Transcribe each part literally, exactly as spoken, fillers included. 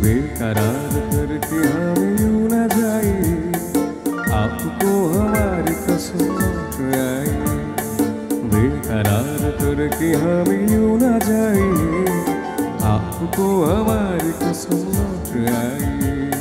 बेकरार करके हमें यूं न जाइए, आपको हमारी कसम लौट आए। बेकरार करके हमें यूं न जाइए, आपको हमारी कसम लौट आए।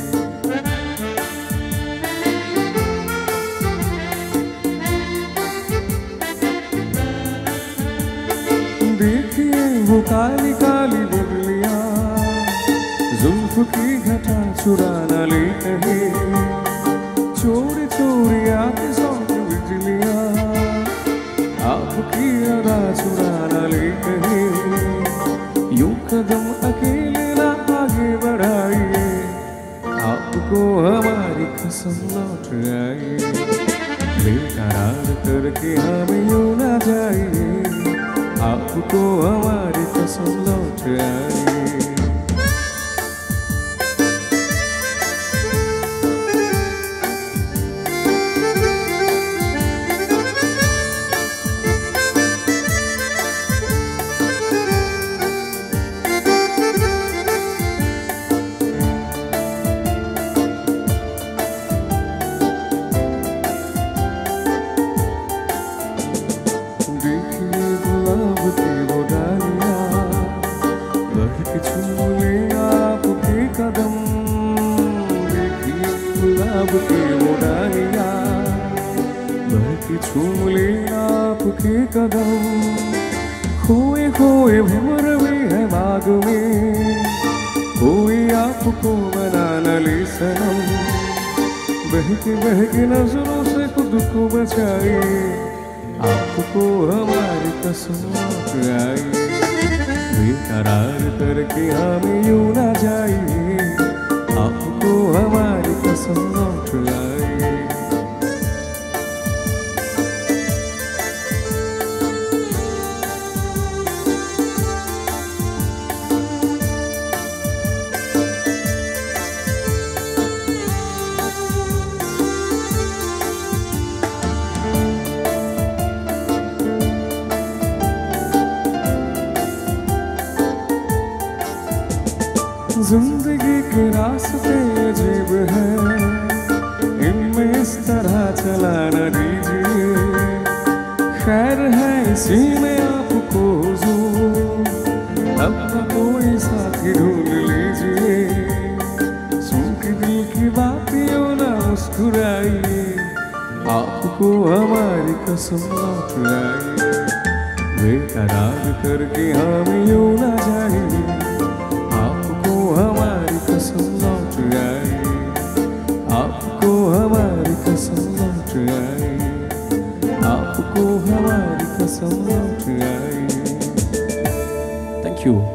देखिए वो काली काली बिजलियां, जुल्फ की घटा चुरा न ले कहीं, चोरी चोरी आके सौंप बिजलियां, आपकी अदा चुरा न ले कहीं। यूं कदम अकेले ना आगे बढ़ाइए, आपको हमारी कसम लौट आए। बेकरार करके हमें यूं न जाइए, आपको हमारी कसम लौट आए। छूम ले आपके कदम, खोए खोए भ्रमर में है बाग में, कोई आपको बना न ले सनम। बहके बहके नजरों से खुद को बचाइए, आपको हमारी कसम लौट आए। बेकरार करके हमें यूं न जाइए, आपको हमारी कसम लौट आए। जिंदगी के रास्ते अजीब है, इनमें इस तरह चला न दीजिए। खैर है इसी में आपको हुजूर, अपना कोई साथी ढूंढ लीजिए। सुन के दिल की बातियों न मुस्कुराइए, आपको हमारी कसम लौट आए। बेकरार करके हम यूं न जाइए, हमारी कसम लौट आए। आपको हमारी कसम लौट आए, आपको हमारी कसम लौट आए। Thank you.